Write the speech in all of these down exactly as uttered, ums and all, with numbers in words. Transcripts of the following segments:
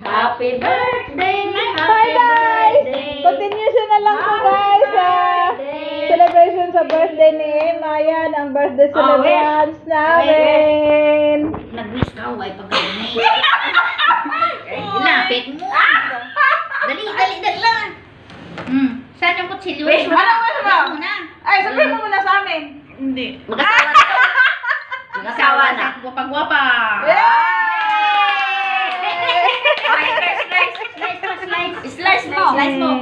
Happy birthday, Hi guys! Continuation na lang po guys sa celebration sa birthday ni Emma. Yan ang birthday celebrants namin. Nag-wish ka, huwag pag-ganyan. Lapit mo. Dali, dali, dali lang. Hmm. Saan yung kutsilyo? Wish mo na, wish mo. muna. Ay, sabihin mo muna sa amin. Hindi. Mag-asawa na. Mag-asawa na. Guwapa-guwapa. Ay, slice, slice, slice mo, slice. Slice mo. Slice mo.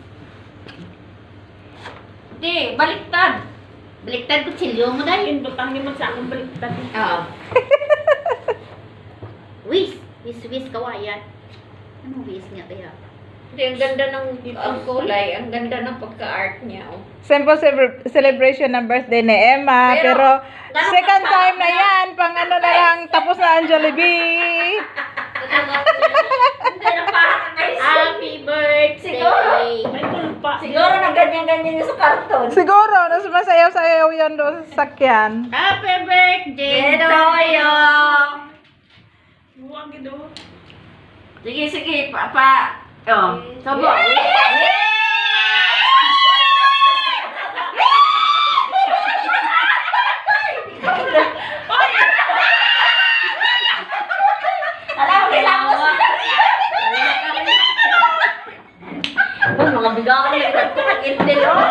Hindi, baliktad. Baliktad kutsilyo mo dahil. Indutang niyo mo sa akong baliktad. Oo. Wish. Wish, wish kawayan. Anong wish niya kaya? Hindi, ang ganda ng ang kulay, ang ganda ng pagka-art niya. Oh. Simple ce- celebration ng birthday ni Emma. Pero, Pero second time na yan. Pang ano na lang, tapos na ang Jollibee. Hindi na parang Happy birthday! Siguro, siguro na ganyan-ganyan yung sa karton. Siguro, nas masayaw-sayaw yan doon sa sakyan. Happy birthday! Toyo! Buwang gido. Sige, sige, pa, pa. Oh, sobo. Alam mo, kailangan mo. Oh, mga bigawan na ito kag-intil, oh.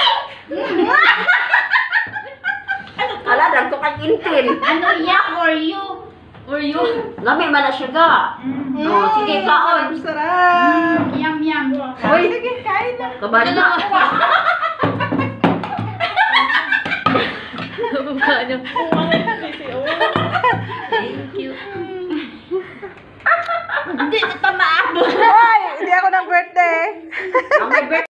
Ala, dagko kag-intil. Ano yan? For you? For you? Lami man na siya ga. Oh, sige, kaon. Sarap. Yum, yum. Uy, sige, kain na. Kabad na. Thank you. Hindi, ito maabot.